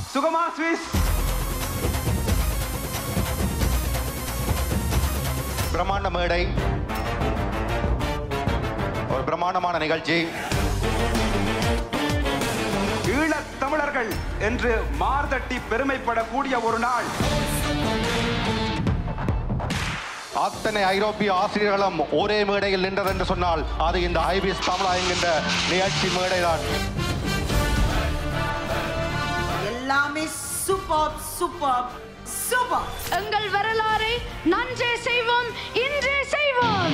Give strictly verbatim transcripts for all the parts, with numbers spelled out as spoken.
சுகமா ஸ்விஸ். பிரம்மாண்ட மேடை, ஒரு பிரம்மாண்டமான நிகழ்ச்சி. ஈழத் தமிழர்கள் என்று மார்தட்டி பெருமைப்படக்கூடிய ஒரு நாள். அத்தனை ஐரோப்பிய ஆசிரியர்களும் ஒரே மேடையில் நின்றது என்று சொன்னால் அது இந்த ஐபிஎஸ் தமிழா என்கின்ற நிகழ்ச்சி மேடைதான். எல்லாமே சூப்பர் சூப்பர் சூப்பர். எங்கள் வரலாறை நன்றே செய்வோம், இன்றே செய்வோம்.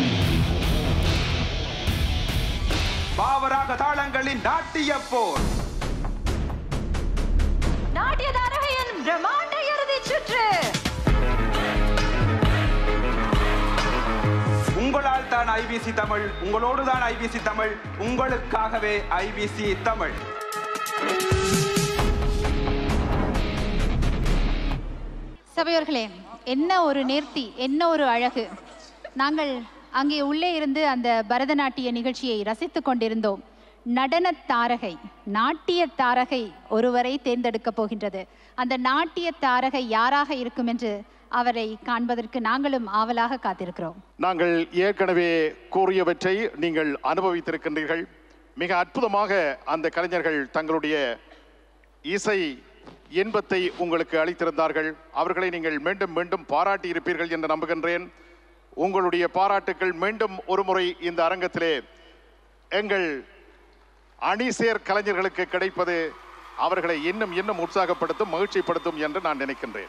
பாவராக தாளங்களின் நாட்டிய போர். நாட்டியதாரகையின் பிரம்மாண்ட இறுதி சுற்று. உங்களால் தான் ஐபிசி தமிழ், உங்களோடு தான் ஐபிசி தமிழ், உங்களுக்காகவே ஐபிசி தமிழ். சபையோர்களே, என்ன ஒரு நேர்த்தி, என்ன ஒரு அழகு. நாங்கள் அங்கே உள்ளே இருந்து அந்த பரதநாட்டிய நிகழ்ச்சியை ரசித்துக் கொண்டிருந்தோம். நடன தாரகை, நாட்டிய தாரகை ஒருவரை தேர்ந்தெடுக்கப் போகின்றது. அந்த நாட்டிய தாரகை யாராக இருக்கும் என்று அவரை காண்பதற்கு நாங்களும் ஆவலாக காத்திருக்கிறோம். நாங்கள் ஏற்கனவே கூறியவற்றை நீங்கள் அனுபவித்திருக்கின்றீர்கள். மிக அற்புதமாக அந்த கலைஞர்கள் தங்களுடைய இசை இன்பத்தை உங்களுக்கு அளித்திருந்தார்கள். அவர்களை நீங்கள் மீண்டும் மீண்டும் பாராட்டி இருப்பீர்கள் என்று நம்புகின்றேன். உங்களுடைய பாராட்டுக்கள் மீண்டும் ஒரு முறை இந்த அரங்கத்திலே எங்கள் அணிசேர் கலைஞர்களுக்கு கிடைப்பது அவர்களை இன்னும் இன்னும் உற்சாகப்படுத்தும், மகிழ்ச்சிப்படுத்தும் என்று நான் நினைக்கின்றேன்.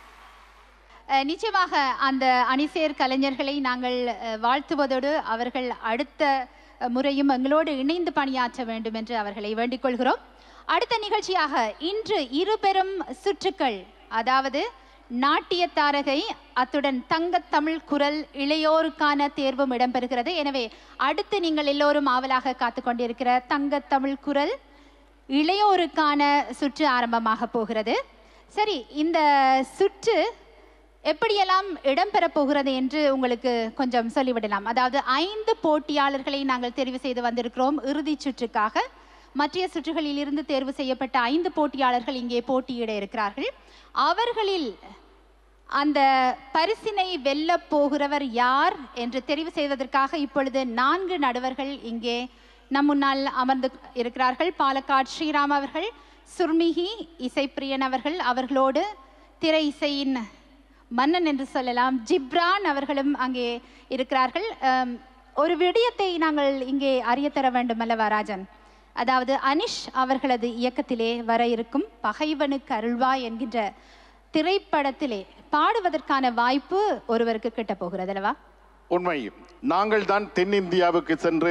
நிச்சயமாக அந்த அணிசேர் கலைஞர்களை நாங்கள் வாழ்த்துவதோடு அவர்கள் அடுத்த முறையும் எங்களோடு இணைந்து பணியாற்ற வேண்டும் என்று அவர்களை வேண்டிக் கொள்கிறோம். அடுத்த நிகழ்ச்சியாக இன்று இருபெரும் சுற்றுக்கள், அதாவது நாட்டிய தாரகை, அத்துடன் தங்கத் தமிழ் குரல் இளையோருக்கான தேர்வும் இடம்பெறுகிறது. எனவே அடுத்து நீங்கள் எல்லோரும் ஆவலாக காத்து கொண்டிருக்கிற தங்கத் தமிழ் குரல் இளையோருக்கான சுற்று ஆரம்பமாக போகிறது. சரி, இந்த சுற்று எப்படியெல்லாம் இடம்பெறப் போகிறது என்று உங்களுக்கு கொஞ்சம் சொல்லிவிடலாம். அதாவது ஐந்து போட்டியாளர்களை நாங்கள் தெரிவு செய்து வந்திருக்கிறோம் இறுதி சுற்றுக்காக. மற்ற சுற்றுகளில் இருந்து தேர்வு செய்யப்பட்ட ஐந்து போட்டியாளர்கள் இங்கே போட்டியிட இருக்கிறார்கள். அவர்களில் அந்த பரிசினை வெல்ல போகிறவர் யார் என்று தெரிவு செய்வதற்காக இப்பொழுது நான்கு நடுவர்கள் இங்கே நம் முன்னால் அமர்ந்து இருக்கிறார்கள். பாலக்காடு ஸ்ரீராம் அவர்கள், சுர்மிகி இசைப்பிரியன் அவர்கள், அவர்களோடு திரை இசையின் மன்னன் என்று சொல்லலாம் ஜிப்ரான் அவர்களும் அங்கே இருக்கிறார்கள். ஒரு விடயத்தை நாங்கள் இங்கே அறிய தர வேண்டும் அல்லவா ராஜன்? அதாவது அனிஷ் அவர்களது இயக்கத்திலே வர இருக்கும் பகைவனுக்கு அருள்வாய் என்கின்ற திரைப்படத்திலே பாடுவதற்கான வாய்ப்பு ஒருவருக்கு கிட்ட போகிறது அல்லவா? உண்மை. நாங்கள் தான் தென்னிந்தியாவுக்கு சென்று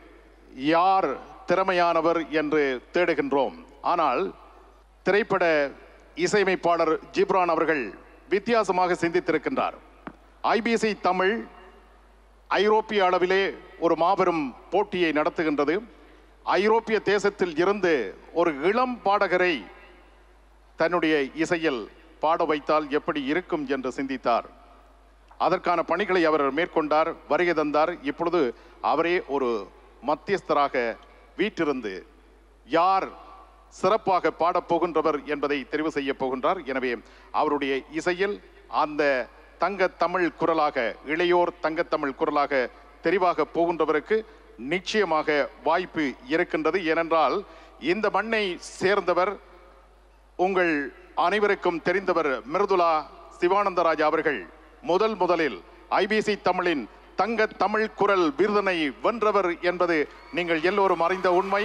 யார் திறமையானவர் என்று தேடுகின்றோம். ஆனால் திரைப்பட இசையமைப்பாளர் ஜிப்ரான் அவர்கள் வித்தியாசமாக சிந்தித்திருக்கின்றார். ஐபிசி தமிழ் ஐரோப்பிய அளவிலே ஒரு மாபெரும் போட்டியை நடத்துகின்றது. ஐரோப்பிய தேசத்தில் இருந்து ஒரு இளம் பாடகரை தன்னுடைய இசையில் பாட வைத்தால் எப்படி இருக்கும் என்று சிந்தித்தார். அதற்கான பணிகளை அவர் மேற்கொண்டார், வருகை தந்தார். இப்பொழுது அவரே ஒரு மத்தியஸ்தராக வீற்றிருந்து யார் சிறப்பாக பாடப்போகின்றவர் என்பதை தெரிவு செய்ய போகின்றார். எனவே அவருடைய இசையில் அந்த தங்க தமிழ் குரலாக, இளையோர் தங்க தமிழ் குரலாக தெரிவாக போகின்றவருக்கு நிச்சயமாக வாய்ப்பு இருக்கின்றது. ஏனென்றால் இந்த மண்ணை சேர்ந்தவர், உங்கள் அனைவருக்கும் தெரிந்தவர் மிருதுளா சிவானந்தராஜா அவர்கள் முதல் முதலில் ஐபிசி தமிழின் தங்க தமிழ் குரல் விருதினை வென்றவர் என்பது நீங்கள் எல்லோரும் அறிந்த உண்மை.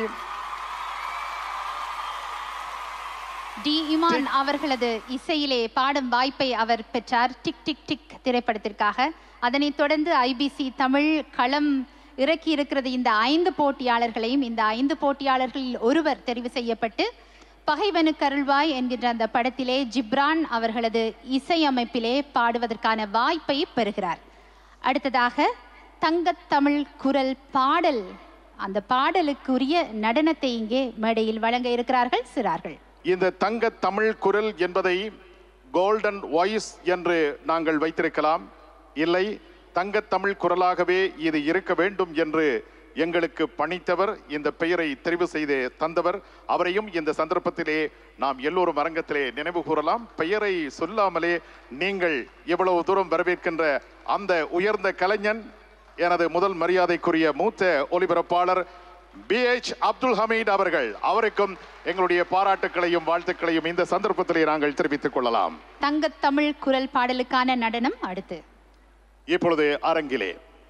டி இமான் அவர்களது இசையிலே பாடும் வாய்ப்பை அவர் பெற்றார் டிக் டிக் டிக் திரைப்படத்திற்காக. அதனைத் தொடர்ந்து ஐபிசி தமிழ் களம் இறக்கி இருக்கிறது இந்த ஐந்து போட்டியாளர்களையும். இந்த ஐந்து போட்டியாளர்களில் ஒருவர் தெரிவு செய்யப்பட்டு பகைவனுக்கு அருள்வாய் என்கின்ற அந்த படத்திலே ஜிப்ரான் அவர்களது இசையமைப்பிலே பாடுவதற்கான வாய்ப்பை பெறுகிறார். அடுத்ததாக தங்கத் தமிழ் குரல் பாடல், அந்த பாடலுக்குரிய நடனத்தை இங்கே மேடையில் வழங்க இருக்கிறார்கள் சிறார்கள். இந்த தங்க தமிழ் குரல் என்பதை கோல்டன் வாய்ஸ் என்று நாங்கள் வைத்திருக்கலாம். இல்லை, தங்க தமிழ் குரலாகவே இது இருக்க வேண்டும் என்று எங்களுக்கு பணித்தவர், இந்த பெயரை தெரிவு செய்து தந்தவர். அவரையும் இந்த சந்தர்ப்பத்திலே நாம் எல்லோரும் அரங்கத்திலே நினைவு கூறலாம். பெயரை சொல்லாமலே நீங்கள் எவ்வளவு தூரம் வரவேற்கின்ற அந்த உயர்ந்த கலைஞன், எனது முதல் மரியாதைக்குரிய மூத்த ஒலிபரப்பாளர் பி எச் அப்துல் ஹமீத் அவர்கள். அவருக்கும் எங்களுடைய பாராட்டுக்களையும் வாழ்த்துக்களையும் இந்த சந்தர்ப்பத்திலே நாங்கள் தெரிவித்துக் கொள்ளலாம். தங்கத்தமிழ் குரல் பாடலுக்கான நடனம் அடுத்து இப்பொழுது அரங்கிலே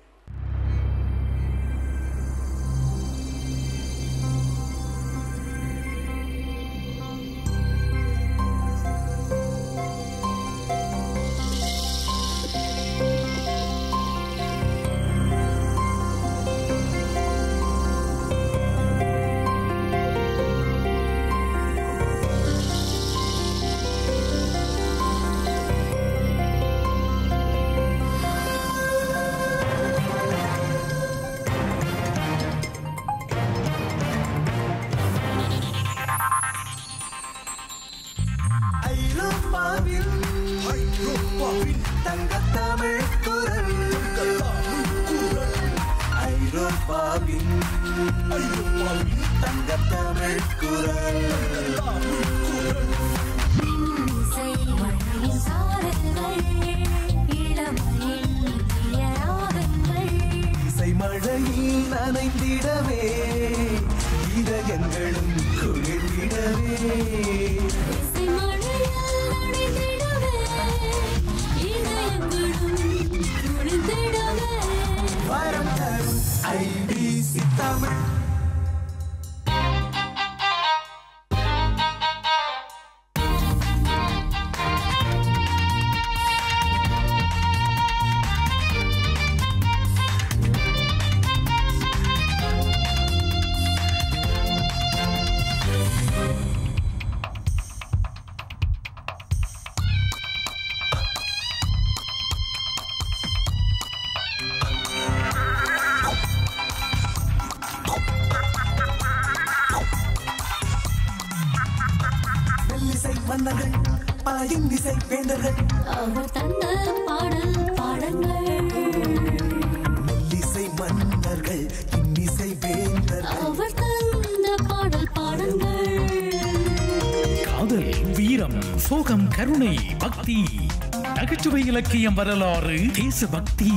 இலக்கியம், வரலாறு, தேசபக்தி,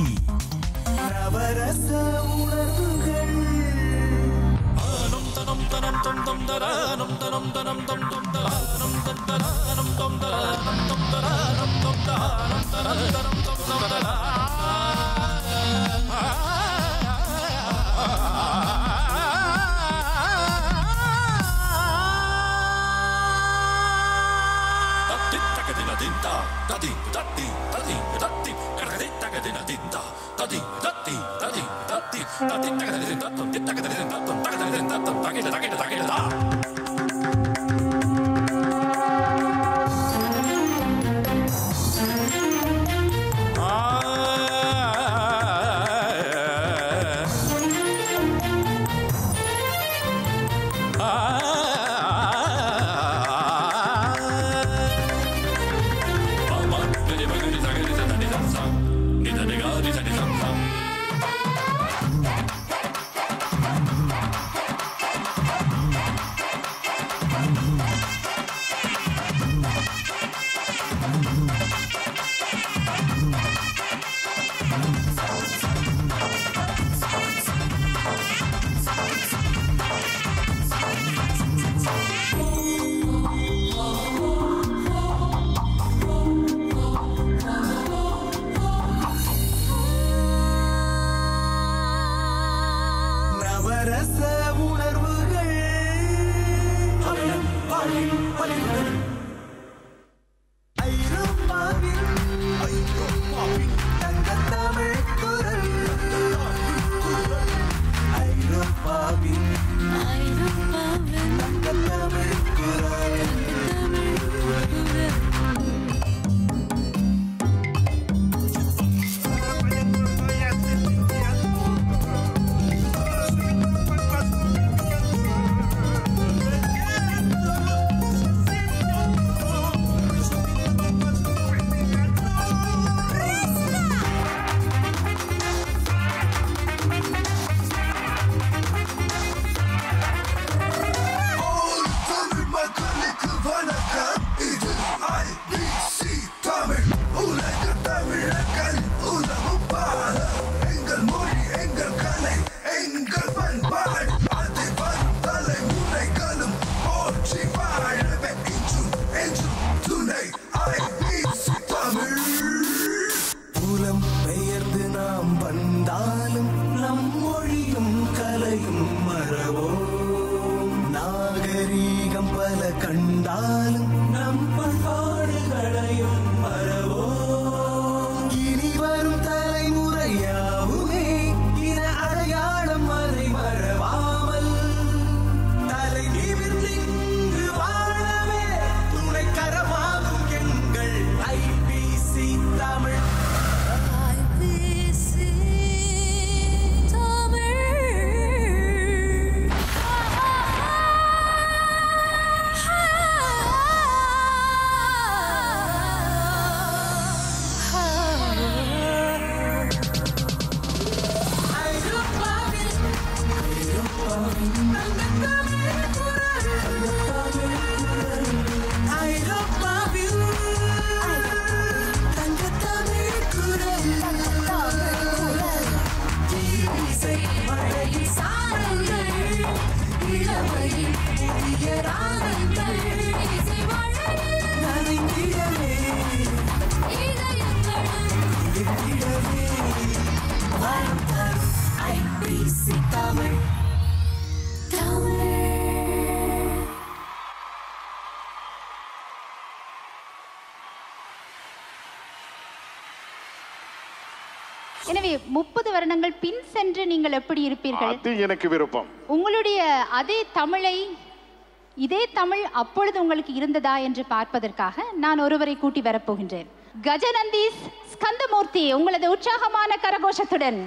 கண்டாலும் நம் பண்பாடுகளையும் மறவோ இனி வரும் தலைமுறையாவுமே இன அடையாளம் அதை மறவாமல் தலை நிமிர்ந்து வாழவே துணை கரமாகும் எங்கள் ஐபிசி தமிழ். எனவே முப்பது வருடங்கள் பின் சென்று நீங்கள் எப்படி இருப்பீர்கள்? அது எனக்கு விருப்பம். உங்களுடைய அதே தமிழை, இதே தமிழ் அப்பொழுது உங்களுக்கு இருந்ததா என்று பார்ப்பதற்காக நான் ஒருவரை கூட்டி வரப்போகின்றேன். கஜநந்தி ஸ்கந்தமூர்த்தி, உங்களது உற்சாகமான கரகோஷத்துடன்.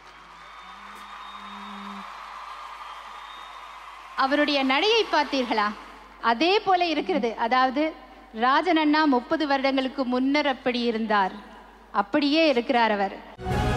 அவருடைய நடையை பார்த்தீர்களா? அதே போல இருக்கிறது. அதாவது ராஜன் அண்ணா முப்பது வருடங்களுக்கு முன்னர் அப்படி இருந்தார், அப்படியே இருக்கிறார் அவர்.